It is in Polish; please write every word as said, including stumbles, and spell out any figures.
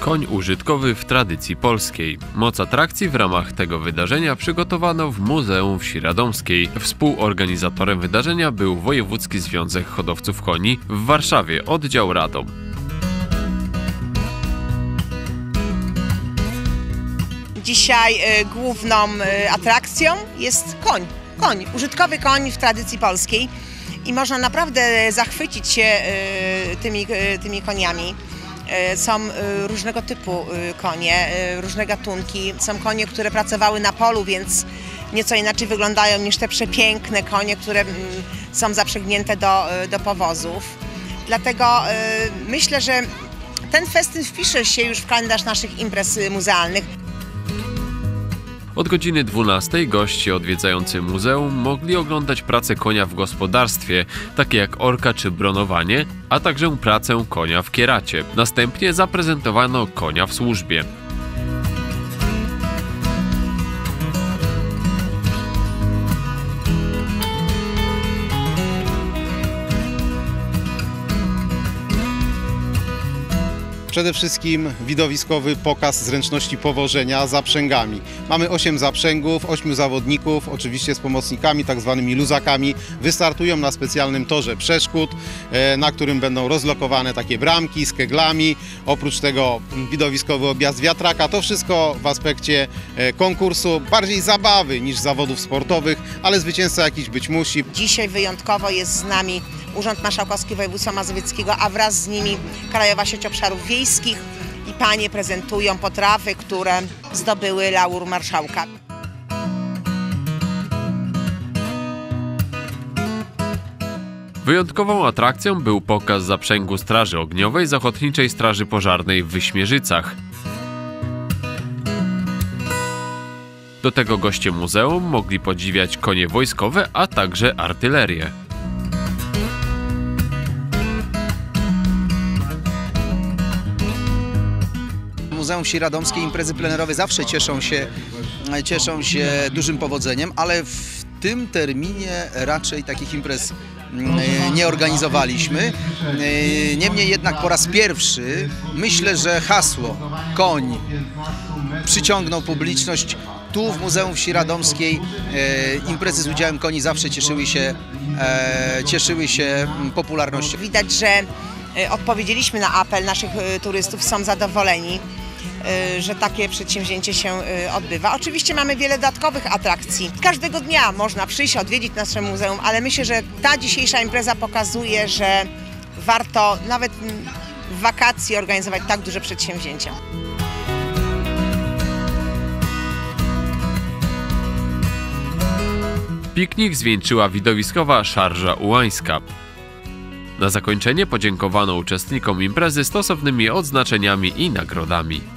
Koń użytkowy w tradycji polskiej. Moc atrakcji w ramach tego wydarzenia przygotowano w Muzeum Wsi Radomskiej. Współorganizatorem wydarzenia był Wojewódzki Związek Hodowców Koni w Warszawie, oddział Radom. Dzisiaj y, główną y, atrakcją jest koń. Koń, użytkowy koń w tradycji polskiej i można naprawdę zachwycić się y, tymi, y, tymi koniami. Y, są y, różnego typu y, konie, y, różne gatunki. Są konie, które pracowały na polu, więc nieco inaczej wyglądają niż te przepiękne konie, które y, są zaprzęgnięte do, y, do powozów. Dlatego y, myślę, że ten festyn wpisze się już w kalendarz naszych imprez muzealnych. Od godziny dwunastej goście odwiedzający muzeum mogli oglądać pracę konia w gospodarstwie, takie jak orka czy bronowanie, a także pracę konia w kieracie. Następnie zaprezentowano konia w służbie. Przede wszystkim widowiskowy pokaz zręczności powożenia zaprzęgami. Mamy osiem zaprzęgów, ośmiu zawodników, oczywiście z pomocnikami, tak zwanymi luzakami. Wystartują na specjalnym torze przeszkód, na którym będą rozlokowane takie bramki z keglami. Oprócz tego widowiskowy objazd wiatraka. To wszystko w aspekcie konkursu, bardziej zabawy niż zawodów sportowych, ale zwycięzca jakiś być musi. Dzisiaj wyjątkowo jest z nami Urząd Marszałkowski Województwa Mazowieckiego, a wraz z nimi Krajowa Sieć Obszarów Wiejskich i panie prezentują potrawy, które zdobyły laur marszałka. Wyjątkową atrakcją był pokaz zaprzęgu Straży Ogniowej z Ochotniczej Straży Pożarnej w Wyśmierzycach. Do tego goście muzeum mogli podziwiać konie wojskowe, a także artylerię. Muzeum Wsi Radomskiej imprezy plenerowe zawsze cieszą się, cieszą się dużym powodzeniem, ale w tym terminie raczej takich imprez nie organizowaliśmy. Niemniej jednak po raz pierwszy myślę, że hasło koń przyciągnął publiczność. Tu w Muzeum Wsi Radomskiej imprezy z udziałem koni zawsze cieszyły się, cieszyły się popularnością. Widać, że odpowiedzieliśmy na apel naszych turystów, są zadowoleni, że takie przedsięwzięcie się odbywa. Oczywiście mamy wiele dodatkowych atrakcji. Każdego dnia można przyjść, odwiedzić nasze muzeum, ale myślę, że ta dzisiejsza impreza pokazuje, że warto nawet w wakacje organizować tak duże przedsięwzięcia. Piknik zwieńczyła widowiskowa szarża ułańska. Na zakończenie podziękowano uczestnikom imprezy stosownymi odznaczeniami i nagrodami.